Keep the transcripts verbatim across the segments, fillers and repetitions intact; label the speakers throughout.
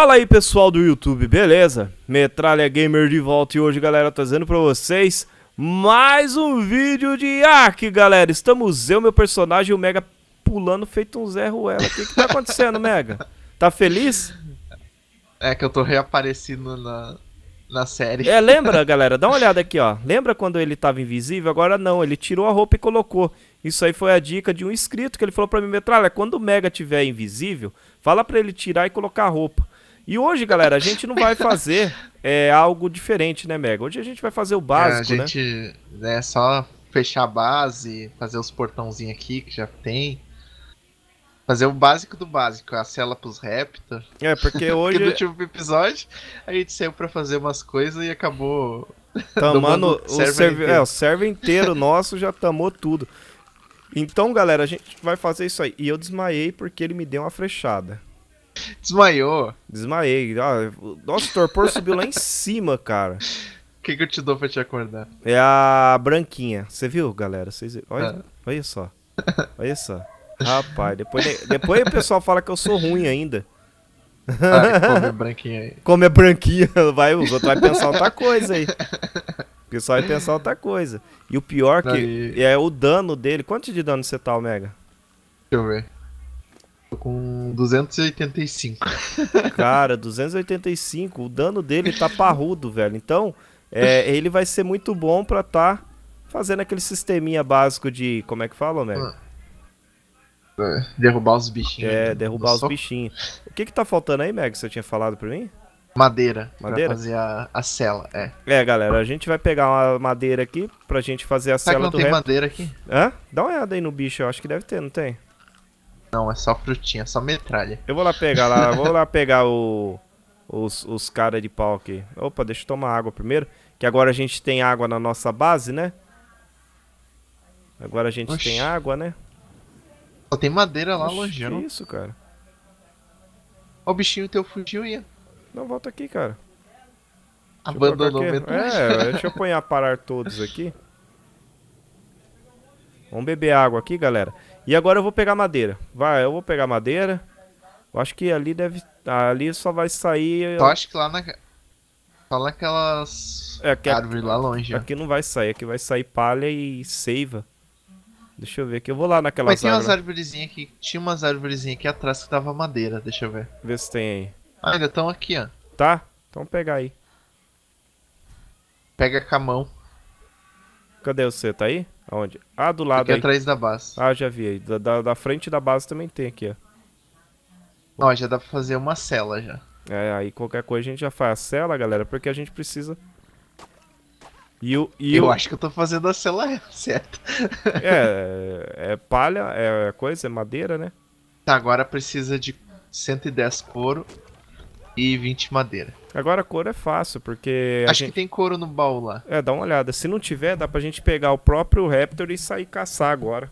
Speaker 1: Fala aí pessoal do YouTube, beleza? Metralha Gamer de volta e hoje, galera, trazendo pra vocês mais um vídeo de Ark, galera. Estamos eu, meu personagem e o Mega pulando feito um Zé Ruela. O que que tá acontecendo, Mega? Tá feliz?
Speaker 2: É que eu tô reaparecendo na, na série.
Speaker 1: É, lembra, galera? Dá uma olhada aqui, ó. Lembra quando ele tava invisível? Agora não, ele tirou a roupa e colocou. Isso aí foi a dica de um inscrito que ele falou pra mim, Metralha, quando o Mega tiver invisível, fala pra ele tirar e colocar a roupa. E hoje, galera, a gente não vai fazer é, algo diferente, né, Mega? Hoje a gente vai fazer o básico,
Speaker 2: é,
Speaker 1: né?
Speaker 2: a gente né, é só fechar a base, fazer os portãozinhos aqui que já tem. Fazer o básico do básico, a cela pros Raptor.
Speaker 1: É, porque hoje...
Speaker 2: Porque no último episódio a gente saiu pra fazer umas coisas e acabou...
Speaker 1: Tamando o
Speaker 2: server
Speaker 1: server,
Speaker 2: inteiro.
Speaker 1: é, o server inteiro nosso já tamou tudo. Então, galera, a gente vai fazer isso aí. E eu desmaiei porque ele me deu uma flechada.
Speaker 2: Desmaiou.
Speaker 1: Desmaiei. Ah, o nosso torpor subiu lá em cima, cara.
Speaker 2: O que, que eu te dou pra te acordar?
Speaker 1: É a branquinha. Você viu, galera? Vocês viram? Olha,
Speaker 2: Ah.
Speaker 1: olha só. Olha só. Rapaz, depois, depois o pessoal fala que eu sou ruim ainda.
Speaker 2: Ah, come branquinho aí.
Speaker 1: Como é branquinha, vai, os outros vão pensar outra coisa aí. O pessoal vai pensar outra coisa. E o pior que
Speaker 2: Aí...
Speaker 1: é o dano dele. Quanto de dano você tá, Omega?
Speaker 2: Deixa eu ver. Tô com duzentos e oitenta e cinco.
Speaker 1: Cara, duzentos e oitenta e cinco. O dano dele tá parrudo, velho. Então, é, ele vai ser muito bom pra tá fazendo aquele sisteminha básico de... Como é que fala, Omega?
Speaker 2: Derrubar os bichinhos.
Speaker 1: É, derrubar os bichinhos. O que que tá faltando aí, Meg? Você tinha falado pra mim?
Speaker 2: Madeira.
Speaker 1: Madeira?
Speaker 2: Pra fazer a, a cela, é.
Speaker 1: É, galera, a gente vai pegar uma madeira aqui pra gente fazer a
Speaker 2: Será
Speaker 1: cela
Speaker 2: que
Speaker 1: do
Speaker 2: não tem
Speaker 1: rap.
Speaker 2: madeira aqui?
Speaker 1: Hã? Dá uma olhada aí no bicho, eu acho que deve ter, não tem?
Speaker 2: Não, é só frutinha, só metralha.
Speaker 1: Eu vou lá pegar lá, vou lá pegar o, os, os caras de pau aqui. Opa, deixa eu tomar água primeiro, que agora a gente tem água na nossa base, né? Agora a gente
Speaker 2: Oxi.
Speaker 1: tem água, né?
Speaker 2: Só tem madeira lá
Speaker 1: Oxi,
Speaker 2: longe,
Speaker 1: que
Speaker 2: não?
Speaker 1: isso, cara?
Speaker 2: Ó, o bichinho teu fugiu e
Speaker 1: Não, volta aqui, cara. Deixa eu
Speaker 2: abandonou o
Speaker 1: colocar aqui.
Speaker 2: metralha.
Speaker 1: É, deixa eu apanhar parar todos aqui. Vamos beber água aqui, galera. E agora eu vou pegar madeira. Vai, eu vou pegar madeira. Eu acho que ali deve... Ali só vai sair...
Speaker 2: Só acho que lá na... Só naquelas
Speaker 1: É, aqui,
Speaker 2: árvores lá longe, ó.
Speaker 1: aqui não vai sair. Aqui vai sair palha e seiva. Deixa eu ver aqui. Eu vou lá naquelas
Speaker 2: Mas tem umas
Speaker 1: árvores.
Speaker 2: árvorezinhas aqui. Tinha umas árvorezinhas aqui atrás que tava madeira, deixa eu ver.
Speaker 1: Ver se tem aí.
Speaker 2: Ah, ainda estão aqui, ó.
Speaker 1: Tá? Então pegar aí.
Speaker 2: Pega com a mão.
Speaker 1: Cadê você? Tá aí? Aonde? Ah, do lado
Speaker 2: Aqui
Speaker 1: aí.
Speaker 2: atrás da base.
Speaker 1: Ah, já vi aí. Da, da, da frente da base também tem aqui, ó.
Speaker 2: Ó, já dá pra fazer uma cela já.
Speaker 1: É, aí qualquer coisa a gente já faz a cela, galera, porque a gente precisa... E o... E
Speaker 2: eu
Speaker 1: o...
Speaker 2: acho que eu tô fazendo a cela certa.
Speaker 1: É, é palha, é coisa, é madeira, né?
Speaker 2: Tá, agora precisa de cento e dez couro e vinte madeira.
Speaker 1: Agora a cor é fácil, porque a
Speaker 2: Acho
Speaker 1: gente...
Speaker 2: que tem couro no baú lá.
Speaker 1: É, dá uma olhada. Se não tiver, dá pra gente pegar o próprio Raptor e sair caçar agora.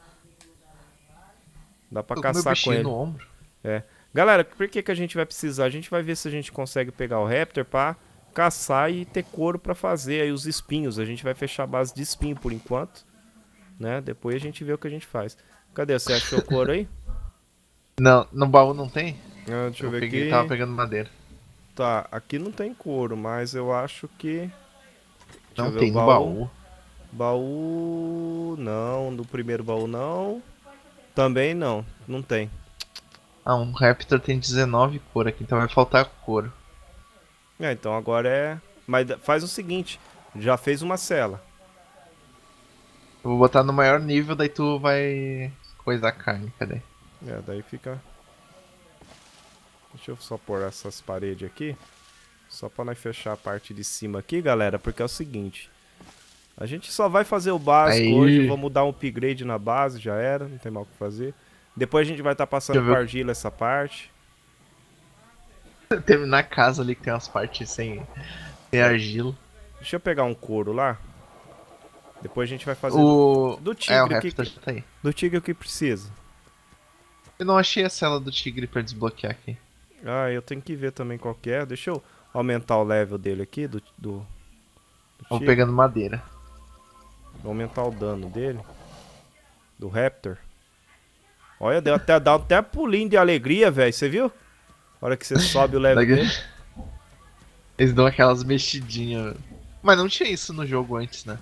Speaker 1: Dá pra
Speaker 2: Tô com meu
Speaker 1: caçar com
Speaker 2: bichinho
Speaker 1: ele.
Speaker 2: no ombro.
Speaker 1: É. Galera, por que que a gente vai precisar? A gente vai ver se a gente consegue pegar o Raptor pra caçar e ter couro pra fazer aí os espinhos. A gente vai fechar a base de espinho por enquanto, né? Depois a gente vê o que a gente faz. Cadê? Você achou couro aí?
Speaker 2: Não, no baú não tem?
Speaker 1: Ah, deixa eu,
Speaker 2: Eu
Speaker 1: ver
Speaker 2: peguei,
Speaker 1: aqui.
Speaker 2: tava pegando madeira.
Speaker 1: Tá, aqui não tem couro, mas eu acho que... Deixa eu
Speaker 2: Não
Speaker 1: ver
Speaker 2: tem
Speaker 1: o
Speaker 2: no baú.
Speaker 1: Baú... Não, no primeiro baú não. Também não, não tem.
Speaker 2: Ah, um Raptor tem dezenove couro aqui, então vai faltar couro.
Speaker 1: É, então agora é... Mas faz o seguinte, já fez uma cela.
Speaker 2: Eu vou botar no maior nível, daí tu vai coisar a carne, cadê?
Speaker 1: É, daí fica... Deixa eu só pôr essas paredes aqui. Só pra nós fechar a parte de cima aqui, galera, porque é o seguinte. A gente só vai fazer o básico
Speaker 2: Aí.
Speaker 1: hoje, vamos dar um upgrade na base, já era, não tem mal o que fazer. Depois a gente vai estar tá passando
Speaker 2: Deixa eu
Speaker 1: com
Speaker 2: ver.
Speaker 1: argila essa parte.
Speaker 2: Terminar a casa ali que tem umas partes sem, sem argila.
Speaker 1: Deixa eu pegar um couro lá. Depois a gente vai fazer
Speaker 2: O...
Speaker 1: do tigre.
Speaker 2: É, o
Speaker 1: o que,
Speaker 2: Raptor já tá aí.
Speaker 1: do tigre o que precisa.
Speaker 2: Eu não achei a cela do tigre pra desbloquear aqui.
Speaker 1: Ah, eu tenho que ver também qual que é. Deixa eu aumentar o level dele aqui, do, do, do
Speaker 2: Vou
Speaker 1: tigre.
Speaker 2: pegando madeira.
Speaker 1: Vou aumentar o dano dele. Do Raptor. Olha, deu até, dá até pulinho de alegria, velho. Você viu? A hora que você sobe o level
Speaker 2: Daqui-
Speaker 1: dele.
Speaker 2: Eles dão aquelas mexidinhas. Mas não tinha isso no jogo antes, né?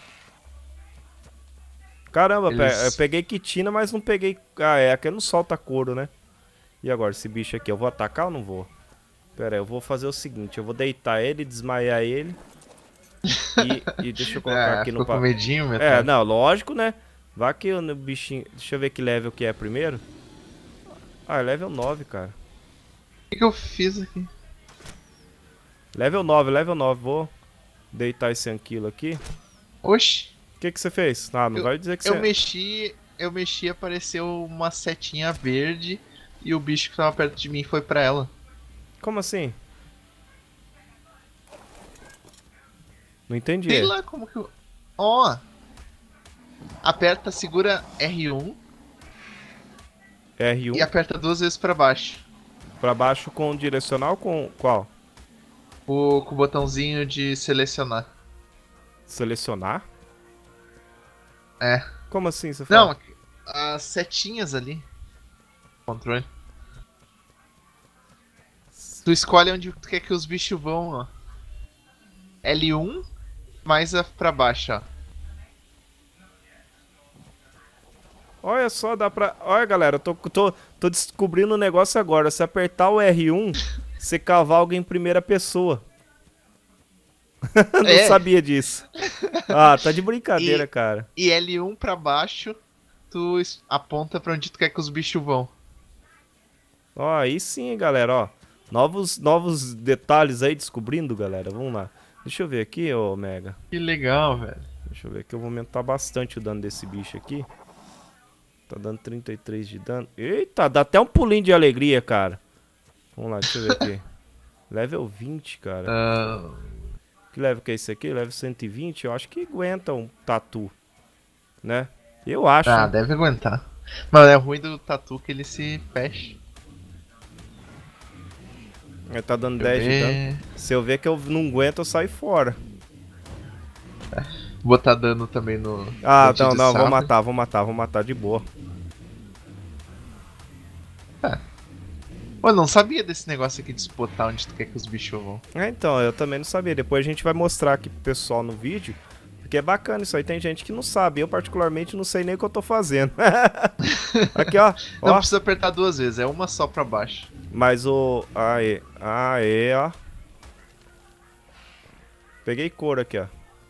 Speaker 1: Caramba, pe-
Speaker 2: Eles-
Speaker 1: eu peguei quitina, mas não peguei... Ah, é, aqui não solta couro, né? E agora, esse bicho aqui, eu vou atacar ou não vou? Pera aí, eu vou fazer o seguinte, eu vou deitar ele, desmaiar ele. E, e deixa eu colocar
Speaker 2: É,
Speaker 1: aqui no...
Speaker 2: ficou com
Speaker 1: pa-
Speaker 2: medinho,
Speaker 1: É,
Speaker 2: Metal?
Speaker 1: não, lógico, né? Vai que o bichinho... Deixa eu ver que level que é primeiro. Ah, é level nove, cara.
Speaker 2: O que, que eu fiz aqui?
Speaker 1: Level nove, level nove. Vou deitar esse anquilo aqui.
Speaker 2: Oxi.
Speaker 1: O que que você fez? Ah, não
Speaker 2: Eu-
Speaker 1: vai dizer que
Speaker 2: Eu
Speaker 1: você...
Speaker 2: mexi, eu mexi, apareceu uma setinha verde e o bicho que tava perto de mim foi pra ela.
Speaker 1: Como assim? Não entendi.
Speaker 2: Sei lá como que eu... Ó. Aperta, segura R um
Speaker 1: R um
Speaker 2: e aperta duas vezes pra baixo.
Speaker 1: pra baixo com direcional com qual?
Speaker 2: O, com o botãozinho de selecionar.
Speaker 1: Selecionar?
Speaker 2: É.
Speaker 1: Como assim você fala?
Speaker 2: Não, as setinhas ali. Controle. Tu escolhe onde tu quer que os bichos vão, ó. L um mais a pra baixo, ó.
Speaker 1: Olha só, dá pra... Olha, galera, eu tô, tô, tô descobrindo um negócio agora. Se apertar o R um, você cavalga em primeira pessoa. Não
Speaker 2: É.
Speaker 1: sabia disso. Ah, tá de brincadeira,
Speaker 2: E-
Speaker 1: cara.
Speaker 2: E L um pra baixo, tu es- aponta pra onde tu quer que os bichos vão.
Speaker 1: Ó, aí sim, galera, ó. Novos, novos detalhes aí descobrindo, galera. Vamos lá. Deixa eu ver aqui, ô Mega.
Speaker 2: Que legal, velho.
Speaker 1: Deixa eu ver aqui, eu vou aumentar bastante o dano desse bicho aqui. Tá dando trinta e três de dano. Eita, dá até um pulinho de alegria, cara. Vamos lá, deixa eu ver aqui. Level vinte, cara.
Speaker 2: Ah,
Speaker 1: Que level que é esse aqui? Level cento e vinte? Eu acho que aguenta um tatu. Né? Eu acho.
Speaker 2: ah,
Speaker 1: hein?
Speaker 2: deve aguentar. Mas é ruim do tatu que ele se fecha.
Speaker 1: Ele tá dando
Speaker 2: Deixa eu
Speaker 1: dez de dano.
Speaker 2: ver.
Speaker 1: Se eu ver que eu não aguento, eu saio fora.
Speaker 2: Botar dano também no.
Speaker 1: Ah,
Speaker 2: dente
Speaker 1: não,
Speaker 2: de
Speaker 1: não, vou
Speaker 2: sabre.
Speaker 1: matar, vou matar, vou matar de boa.
Speaker 2: Pô, não sabia desse negócio aqui de spotar onde tu quer que os bichos vão.
Speaker 1: É, então, eu também não sabia. Depois a gente vai mostrar aqui pro pessoal no vídeo. Porque é bacana isso aí, tem gente que não sabe. Eu, particularmente, não sei nem o que eu tô fazendo. Aqui, ó.
Speaker 2: Não
Speaker 1: Ó,
Speaker 2: precisa apertar duas vezes, é uma só pra baixo.
Speaker 1: mas o... Aê, aê, ó. Peguei couro aqui, ó.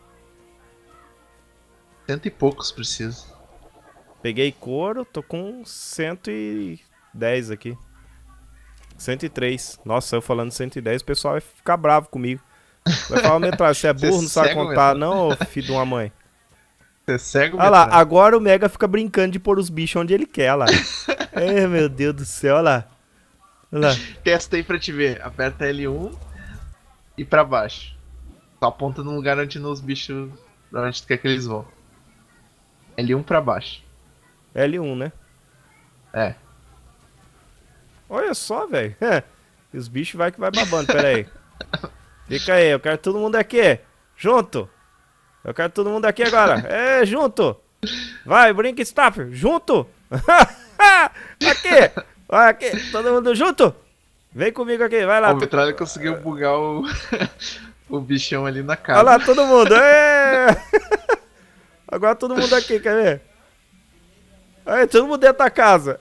Speaker 2: Cento e poucos precisa.
Speaker 1: Peguei couro, tô com cento e dez aqui. cento e três. Nossa, eu falando cento e dez, o pessoal vai ficar bravo comigo. Vai falar, Metralha, você é
Speaker 2: Você
Speaker 1: burro, não sabe
Speaker 2: cego,
Speaker 1: contar,
Speaker 2: Metralha.
Speaker 1: não, ô filho de uma mãe.
Speaker 2: Você é cego,
Speaker 1: Olha lá,
Speaker 2: Metralha?
Speaker 1: agora o Mega fica brincando de pôr os bichos onde ele quer, olha lá. Ai, meu Deus do céu, olha lá. Olha lá.
Speaker 2: Testa aí pra te ver. Aperta L um e pra baixo. Só aponta no lugar onde os bichos. Pra onde tu quer que eles vão. L um pra baixo.
Speaker 1: L um, né?
Speaker 2: É.
Speaker 1: Olha só, velho. E os bichos vai que vai babando, pera aí. Fica aí, eu quero todo mundo aqui. Junto. Eu quero todo mundo aqui agora. É, junto. Vai, brinca, Staffer. Junto. Aqui. Vai aqui. Todo mundo junto. Vem comigo aqui, vai lá.
Speaker 2: O Metralha conseguiu bugar o. o bichão ali na
Speaker 1: Olha
Speaker 2: casa.
Speaker 1: lá, todo mundo. É. Agora todo mundo aqui, quer ver? Aí, todo mundo dentro da casa.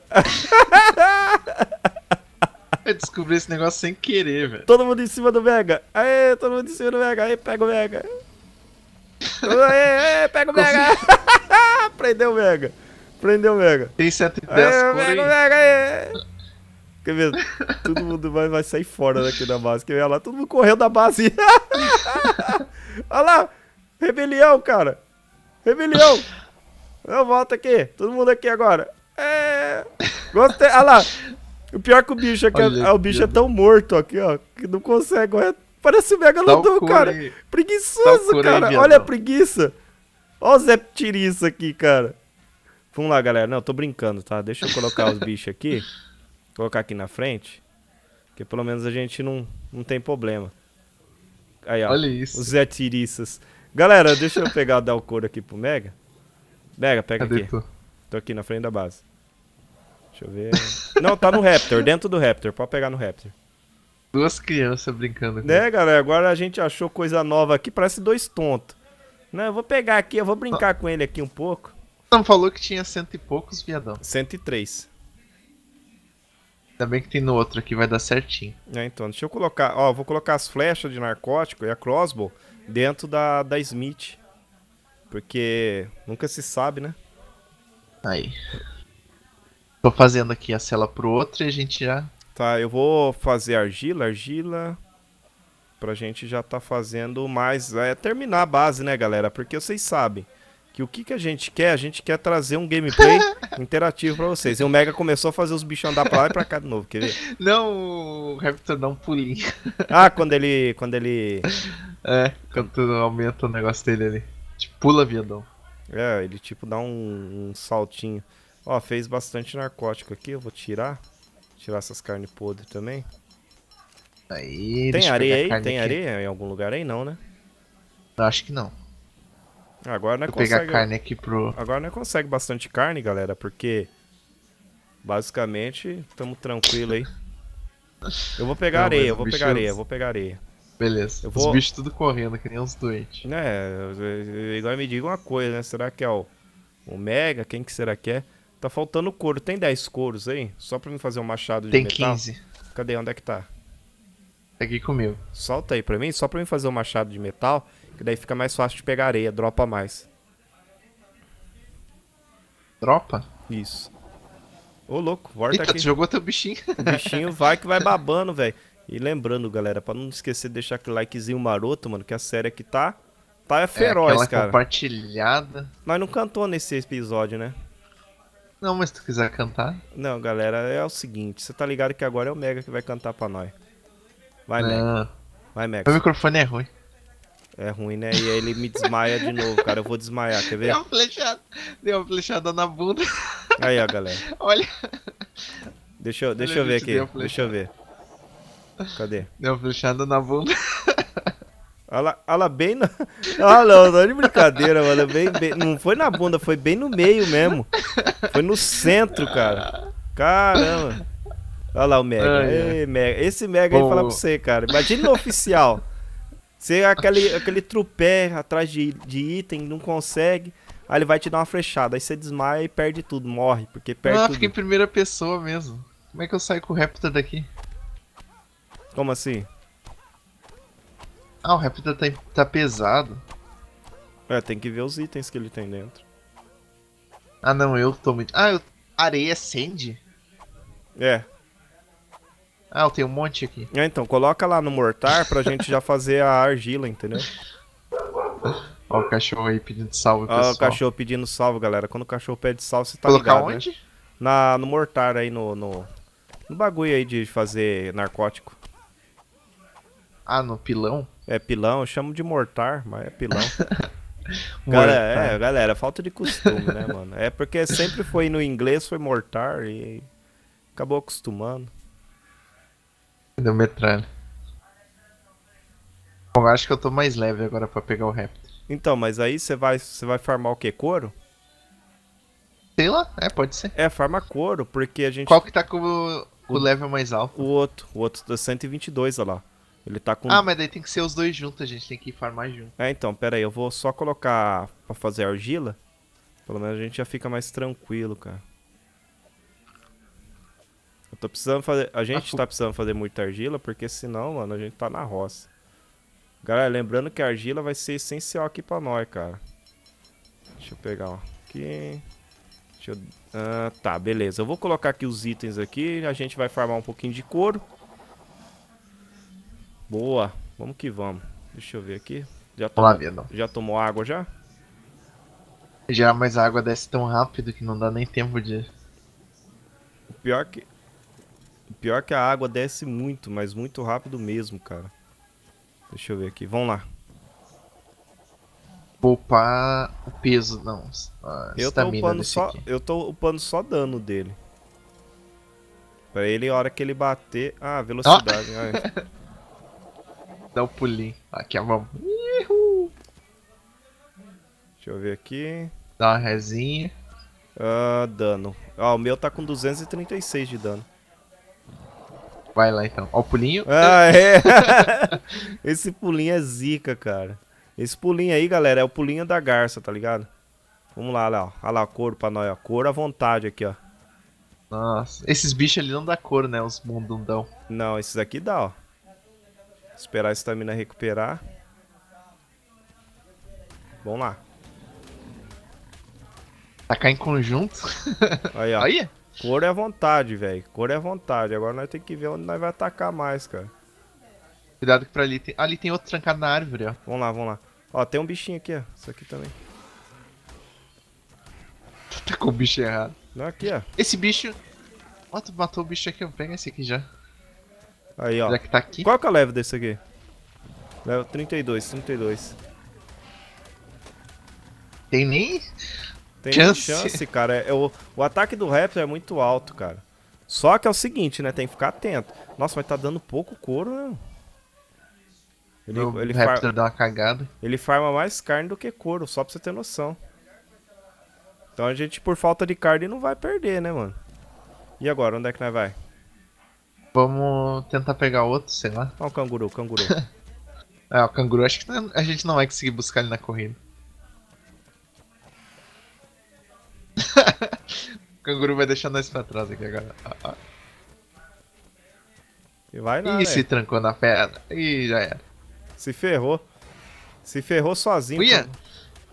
Speaker 2: Eu descobri esse negócio sem querer, velho.
Speaker 1: Todo mundo em cima do Mega. Aê, todo mundo em cima do Mega. Aí, pega o Mega. Aê, aê, pega o Mega. Prendeu o Mega. Prendeu o Mega.
Speaker 2: Tem cento e dez
Speaker 1: Aê,
Speaker 2: cor
Speaker 1: Mega,
Speaker 2: aí.
Speaker 1: Mega, aê. Quer ver? Todo mundo vai, vai sair fora daqui da base. Quer ver? Olha lá, todo mundo correu da base. Olha lá. Rebelião, cara. Rebelião. Eu volto aqui. Todo mundo aqui agora. É. Gostei. Olha lá. O pior que o bicho aqui,
Speaker 2: Olha
Speaker 1: é, o
Speaker 2: aqui,
Speaker 1: bicho é
Speaker 2: ó.
Speaker 1: tão morto aqui, ó, que não consegue. Olha, parece o
Speaker 2: Dá o
Speaker 1: Megalodon,
Speaker 2: couro
Speaker 1: cara.
Speaker 2: aí. Dá
Speaker 1: Preguiçoso,
Speaker 2: o couro aí,
Speaker 1: cara.
Speaker 2: viadão.
Speaker 1: Olha a preguiça. Olha o Zé Tiriça aqui, cara. Vamos lá, galera. Não, eu tô brincando, tá? Deixa eu colocar os bichos aqui. Colocar aqui na frente. Que pelo menos a gente não, não tem problema. Aí, ó.
Speaker 2: Olha isso.
Speaker 1: Os Zé Tiriças. Galera, deixa eu pegar, dar o couro aqui pro Mega. Mega, pega
Speaker 2: Cadê
Speaker 1: aqui.
Speaker 2: tu?
Speaker 1: Tô aqui na frente da base. Deixa eu ver. Não, tá no Raptor, dentro do Raptor. Pode pegar no Raptor.
Speaker 2: Duas crianças brincando com
Speaker 1: Né, galera? Agora a gente achou coisa nova aqui. Parece dois tontos. Né, eu vou pegar aqui, eu vou brincar com ele aqui um pouco.
Speaker 2: Não falou que tinha cento e poucos, viadão.
Speaker 1: cento e três.
Speaker 2: Ainda bem que tem no outro aqui, vai dar certinho.
Speaker 1: É, então, deixa eu colocar. Ó, vou colocar as flechas de narcótico e a crossbow dentro da, da Smith. Porque nunca se sabe, né?
Speaker 2: Aí. Tô fazendo aqui a cela pro outro e a gente já...
Speaker 1: Tá, eu vou fazer argila, argila. Pra gente já tá fazendo mais. É terminar a base, né, galera? Porque vocês sabem que o que, que a gente quer? A gente quer trazer um gameplay interativo pra vocês. E o Mega começou a fazer os bichos andar pra lá e pra cá de novo, quer ver?
Speaker 2: Não, o Raptor dá um pulinho.
Speaker 1: Ah, quando ele. Quando ele.
Speaker 2: É, quando tu aumenta o negócio dele ali. Tipo, pula, viadão.
Speaker 1: É, ele tipo dá um, um saltinho. Ó, fez bastante narcótico aqui. Eu vou tirar. Tirar essas carnes podres também.
Speaker 2: Aí,
Speaker 1: Tem
Speaker 2: deixa eu
Speaker 1: areia
Speaker 2: pegar a
Speaker 1: aí?
Speaker 2: carne
Speaker 1: Tem
Speaker 2: aqui.
Speaker 1: areia em algum lugar aí? Não, né?
Speaker 2: Eu acho que não.
Speaker 1: Agora não é
Speaker 2: Vou pegar
Speaker 1: consegue.
Speaker 2: a carne aqui pro...
Speaker 1: Agora não é consegue bastante carne, galera, porque basicamente estamos tranquilo aí. Eu vou pegar
Speaker 2: Não,
Speaker 1: areia,
Speaker 2: mas
Speaker 1: eu
Speaker 2: os
Speaker 1: vou
Speaker 2: bichos-
Speaker 1: pegar areia, eu vou pegar areia.
Speaker 2: Beleza.
Speaker 1: Eu vou-
Speaker 2: Os bichos tudo correndo, que nem uns doentes.
Speaker 1: É, agora me diga uma coisa, né? Será que é o, o Mega? Quem que será que é? Tá faltando couro. Tem dez couros aí? Só pra mim fazer um machado de
Speaker 2: Tem
Speaker 1: metal?
Speaker 2: quinze.
Speaker 1: Cadê? Onde é que tá?
Speaker 2: Tá aqui comigo.
Speaker 1: Solta aí pra mim, só pra mim fazer um machado de metal, que daí fica mais fácil de pegar areia, dropa mais.
Speaker 2: Dropa?
Speaker 1: Isso. Ô, louco, volta
Speaker 2: Eita,
Speaker 1: aqui.
Speaker 2: tu jogou teu bichinho.
Speaker 1: O bichinho vai que vai babando, velho. E lembrando, galera, pra não esquecer de deixar aquele likezinho maroto, mano, que a série aqui tá... Tá feroz,
Speaker 2: é, aquela
Speaker 1: cara.
Speaker 2: compartilhada.
Speaker 1: Nós não cantou nesse episódio, né?
Speaker 2: Não, mas se tu quiser cantar...
Speaker 1: Não, galera, é o seguinte. Você tá ligado que agora é o Mega que vai cantar pra nós. Vai, Mega.
Speaker 2: Não.
Speaker 1: Vai, Mega.
Speaker 2: Meu microfone é ruim.
Speaker 1: É ruim, né? E aí ele me desmaia de novo, cara. Eu vou desmaiar, quer ver?
Speaker 2: Deu uma flechada. Deu uma flechada na bunda.
Speaker 1: Aí, ó, galera.
Speaker 2: Olha.
Speaker 1: Deixa eu, deixa
Speaker 2: Olha,
Speaker 1: eu ver
Speaker 2: gente, deu
Speaker 1: aqui.
Speaker 2: uma
Speaker 1: Deixa eu ver. Cadê?
Speaker 2: Deu uma flechada na bunda.
Speaker 1: Olha lá, olha lá, bem na... Ah, não, não é de brincadeira, mano. Bem, bem... Não foi na bunda, foi bem no meio mesmo. Foi no centro, cara. Caramba. Olha lá o Mega.
Speaker 2: Ai,
Speaker 1: Ei, Mega. Esse Mega aí
Speaker 2: Bom,
Speaker 1: falar pra você, cara. Imagina no oficial. Você aquele, aquele trupé atrás de, de item, não consegue. Aí ele vai te dar uma flechada. Aí você desmaia e perde tudo, morre. Porque perde
Speaker 2: Ah,
Speaker 1: tudo.
Speaker 2: fiquei em primeira pessoa mesmo. Como é que eu saio com o Raptor daqui?
Speaker 1: Como assim?
Speaker 2: Ah, o Raptor tá, tá pesado.
Speaker 1: É, tem que ver os itens que ele tem dentro.
Speaker 2: Ah, não, eu tô muito... Ah, eu... areia acende?
Speaker 1: É.
Speaker 2: Ah, eu tenho um monte aqui.
Speaker 1: É, então, coloca lá no mortar pra gente já fazer a argila, entendeu?
Speaker 2: Ó o cachorro aí pedindo salve,
Speaker 1: Ó,
Speaker 2: pessoal.
Speaker 1: o cachorro pedindo salve, galera. Quando o cachorro pede salve, você tá
Speaker 2: Colocar
Speaker 1: ligado,
Speaker 2: onde?
Speaker 1: né? Na, no mortar aí, no, no, no bagulho aí de fazer narcótico.
Speaker 2: Ah, no pilão?
Speaker 1: É pilão, eu chamo de mortar, mas é pilão.
Speaker 2: Mortar.
Speaker 1: Galera, é, galera, falta de costume, né, mano? É porque sempre foi no inglês, foi mortar e acabou acostumando.
Speaker 2: Deu metralha. Bom, acho que eu tô mais leve agora pra pegar o Raptor.
Speaker 1: Então, mas aí você vai, você vai farmar o quê? Couro?
Speaker 2: Sei lá, é, pode ser.
Speaker 1: É, farma couro, porque a gente...
Speaker 2: Qual que tá com o, o level mais alto?
Speaker 1: O outro, o outro da cento e vinte e dois, olha lá. Ele tá com...
Speaker 2: Ah, mas daí tem que ser os dois juntos, a gente tem que farmar junto.
Speaker 1: É, então, pera aí, eu vou só colocar pra fazer argila. Pelo menos a gente já fica mais tranquilo, cara. Eu tô precisando fazer... A gente tá precisando fazer muita argila, porque senão, mano, a gente tá na roça. Galera, lembrando que a argila vai ser essencial aqui pra nós, cara. Deixa eu pegar, ó. Aqui... Deixa eu... Ah, tá, beleza. Eu vou colocar aqui os itens aqui. A gente vai farmar um pouquinho de couro. Boa. Vamos que vamos. Deixa eu ver aqui. Já
Speaker 2: Vamos lá,
Speaker 1: tomou,
Speaker 2: Viadão.
Speaker 1: já tomou água já?
Speaker 2: Já, mas a água desce tão rápido que não dá nem tempo de...
Speaker 1: O pior que... O pior que a água desce muito, mas muito rápido mesmo, cara. Deixa eu ver aqui. Vamos lá.
Speaker 2: Poupar o peso, não. A
Speaker 1: Eu tô,
Speaker 2: estamina
Speaker 1: upando
Speaker 2: desse
Speaker 1: só,
Speaker 2: aqui.
Speaker 1: eu tô upando só dano dele. Pra ele, a hora que ele bater... Ah, velocidade. Ah.
Speaker 2: Dá um pulinho. Aqui, ó, vamos.
Speaker 1: Deixa eu ver aqui.
Speaker 2: Dá uma resinha.
Speaker 1: Ah, dano. Ó, o meu tá com duzentos e trinta e seis de dano.
Speaker 2: Vai lá então. Ó o pulinho.
Speaker 1: Ah, é. Esse pulinho é zica, cara. Esse pulinho aí, galera, é o pulinho da garça, tá ligado? Vamos lá, lá, ó. Olha lá, couro pra nós, ó. Couro à vontade aqui, ó.
Speaker 2: Nossa, esses bichos ali não dá cor, né? Os bundundão.
Speaker 1: Não, esses aqui dá, ó. Esperar a estamina recuperar. Vamos lá.
Speaker 2: Tacar em conjunto.
Speaker 1: Aí, ó.
Speaker 2: Aí.
Speaker 1: Couro é à vontade, velho. Couro é à vontade. Agora nós temos que ver onde nós vai atacar mais, cara.
Speaker 2: Cuidado que pra ali tem... Ali tem outro trancado na árvore, ó.
Speaker 1: Vamos lá, vamos lá. Ó, tem um bichinho aqui, ó. Isso aqui também.
Speaker 2: Tacou o bicho errado.
Speaker 1: Não, aqui, ó.
Speaker 2: Esse bicho... Ó, tu matou o bicho aqui, ó. Pega esse aqui já.
Speaker 1: Aí, ó.
Speaker 2: Já que tá aqui.
Speaker 1: Qual que é o level desse aqui? Level trinta e dois, trinta e dois.
Speaker 2: Tem nem...
Speaker 1: Tem
Speaker 2: Chance.
Speaker 1: chance, cara. É, o, o ataque do Raptor é muito alto, cara. Só que é o seguinte, né? Tem que ficar atento. Nossa, mas tá dando pouco couro, né? Ele,
Speaker 2: O
Speaker 1: ele,
Speaker 2: Raptor
Speaker 1: far,
Speaker 2: dá uma cagada.
Speaker 1: ele farma mais carne do que couro, só pra você ter noção. Então a gente, por falta de carne, não vai perder, né, mano? E agora, onde é que nós vai?
Speaker 2: Vamos tentar pegar outro, sei lá.
Speaker 1: Ó o canguru, o canguru.
Speaker 2: Ah, o canguru, acho que a gente não vai conseguir buscar ele na corrida. O canguru vai deixar nós pra trás aqui agora. Ah, ah.
Speaker 1: E vai lá,
Speaker 2: Ih,
Speaker 1: né?
Speaker 2: se trancou na pedra. Ih, já era.
Speaker 1: Se ferrou. Se ferrou sozinho.
Speaker 2: Uia!
Speaker 1: Cara...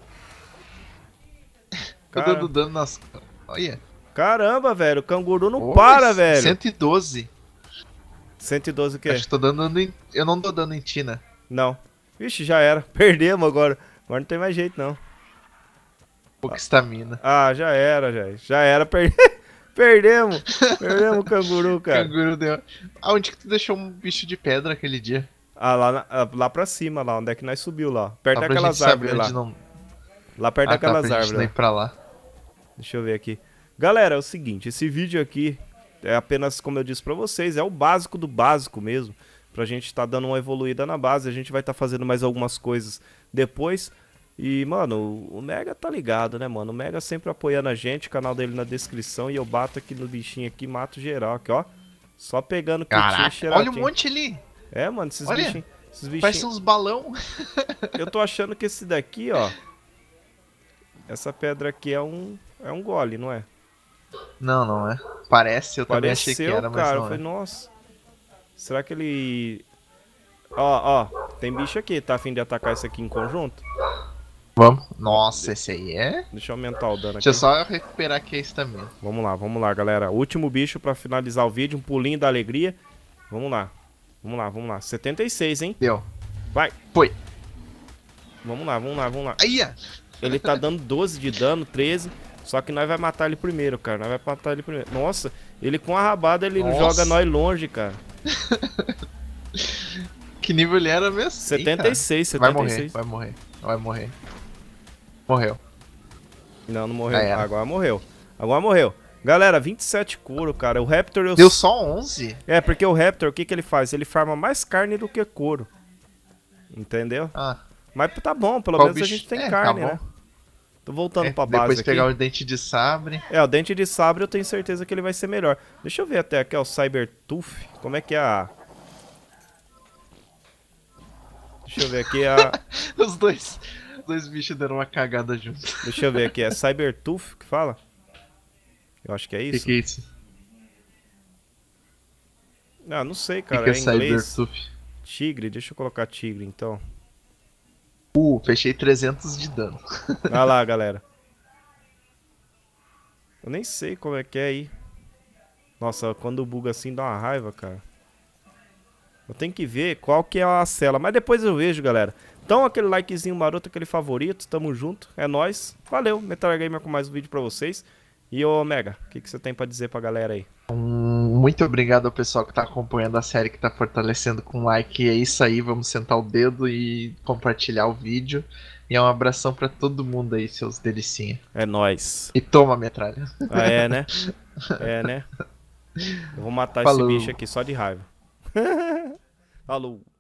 Speaker 2: Tô dando dano nas... Olha.
Speaker 1: Caramba, velho. O canguru não
Speaker 2: Oh,
Speaker 1: para, velho.
Speaker 2: cento e doze.
Speaker 1: cento e doze o quê?
Speaker 2: Acho que tô dando dano em... Eu não tô dando em ti, né?
Speaker 1: Não. Vixe, já era. Perdemos agora. Agora não tem mais jeito, não.
Speaker 2: Pouca estamina.
Speaker 1: Ah, já era, já. Já era. Per... Perdemos. Perdemos o canguru, cara.
Speaker 2: Canguru deu... Aonde que tu deixou um bicho de pedra aquele dia?
Speaker 1: Ah, lá, na- ah, lá pra cima, lá. Onde é que nós subiu lá? Perto
Speaker 2: Só pra
Speaker 1: daquelas
Speaker 2: gente saber
Speaker 1: árvores lá.
Speaker 2: onde não...
Speaker 1: Lá perto
Speaker 2: Ah, tá,
Speaker 1: daquelas
Speaker 2: pra gente
Speaker 1: árvores
Speaker 2: não
Speaker 1: lá.
Speaker 2: ir pra lá.
Speaker 1: Deixa eu ver aqui. Galera, é o seguinte, esse vídeo aqui é apenas, como eu disse pra vocês, é o básico do básico mesmo. Pra gente tá dando uma evoluída na base. A gente vai tá fazendo mais algumas coisas depois. E, mano, o Mega tá ligado, né, mano? O Mega sempre apoiando a gente, o canal dele na descrição. E eu bato aqui no bichinho aqui, mato geral aqui, ó. Só pegando
Speaker 2: Caraca,
Speaker 1: cutinho,
Speaker 2: olha um monte ali.
Speaker 1: É, mano, esses
Speaker 2: Olha,
Speaker 1: bichinhos... Esses
Speaker 2: Parece
Speaker 1: bichinhos...
Speaker 2: uns balão.
Speaker 1: Eu tô achando que esse daqui, ó... Essa pedra aqui é um... É um gole, não é?
Speaker 2: Não, não é. Parece, eu também achei que
Speaker 1: Pareceu,
Speaker 2: era, mas
Speaker 1: cara. Eu
Speaker 2: não
Speaker 1: falei,
Speaker 2: é.
Speaker 1: nossa. Será que ele... Ó, ó. Tem bicho aqui. Tá a fim de atacar esse aqui em conjunto?
Speaker 2: Vamos. Nossa, esse aí é...
Speaker 1: Deixa eu aumentar o dano
Speaker 2: Deixa
Speaker 1: aqui.
Speaker 2: eu só recuperar aqui esse também.
Speaker 1: Vamos lá, vamos lá, galera. Último bicho pra finalizar o vídeo. Um pulinho da alegria. Vamos lá. Vamos lá, vamos lá. setenta e seis, hein?
Speaker 2: Deu.
Speaker 1: Vai.
Speaker 2: Foi.
Speaker 1: Vamos lá, vamos lá, vamos lá.
Speaker 2: Aí, ó.
Speaker 1: Ele tá dando doze de dano, treze. Só que nós vai matar ele primeiro, cara. Nós vai matar ele primeiro. Nossa, ele com a rabada, ele
Speaker 2: Nossa.
Speaker 1: joga nós longe, cara.
Speaker 2: Que nível ele era mesmo?
Speaker 1: setenta e seis,
Speaker 2: Eita. Vai
Speaker 1: setenta e
Speaker 2: morrer,
Speaker 1: seis.
Speaker 2: vai morrer. Vai morrer. Morreu.
Speaker 1: Não, não morreu.
Speaker 2: Já era.
Speaker 1: Agora morreu. Agora morreu. Galera, vinte e sete couro, cara. O Raptor... Eu...
Speaker 2: Deu só onze?
Speaker 1: É, porque o Raptor, o que que ele faz? Ele farma mais carne do que couro. Entendeu?
Speaker 2: Ah.
Speaker 1: Mas tá bom, pelo
Speaker 2: Qual
Speaker 1: menos
Speaker 2: bicho?
Speaker 1: a gente tem
Speaker 2: É,
Speaker 1: carne,
Speaker 2: tá bom.
Speaker 1: né? Tô voltando
Speaker 2: É,
Speaker 1: pra base
Speaker 2: depois
Speaker 1: aqui.
Speaker 2: pegar o dente de sabre.
Speaker 1: É, o dente de sabre eu tenho certeza que ele vai ser melhor. Deixa eu ver até aqui, ó, o Cybertooth. Como é que é a... Deixa eu ver aqui a...
Speaker 2: Os dois, os dois bichos deram uma cagada juntos.
Speaker 1: Deixa eu ver aqui, é Cybertooth que fala? Eu acho que é
Speaker 2: O que,
Speaker 1: isso.
Speaker 2: que é isso?
Speaker 1: Ah, não sei,
Speaker 2: O que,
Speaker 1: cara.
Speaker 2: que é
Speaker 1: É em inglês.
Speaker 2: Cybertooth?
Speaker 1: Tigre, deixa eu colocar tigre, então.
Speaker 2: Uh, fechei trezentos de dano.
Speaker 1: Olha lá, galera. Eu nem sei como é que é aí. Nossa, quando buga assim dá uma raiva, cara. Eu tenho que ver qual que é a cela. Mas depois eu vejo, galera. Então, aquele likezinho maroto, aquele favorito. Tamo junto. É nóis. Valeu. Metal Gamer com mais um vídeo pra vocês. E ô, Mega, o que, que você tem pra dizer pra galera aí?
Speaker 2: Um, muito obrigado ao pessoal que tá acompanhando a série, que tá fortalecendo com like. E é isso aí, vamos sentar o dedo e compartilhar o vídeo. E é um abração pra todo mundo aí, seus delicinha.
Speaker 1: É nóis.
Speaker 2: E toma, metralha.
Speaker 1: Ah, é, né? É, né? Eu vou matar
Speaker 2: Falou.
Speaker 1: esse bicho aqui só de raiva. Falou.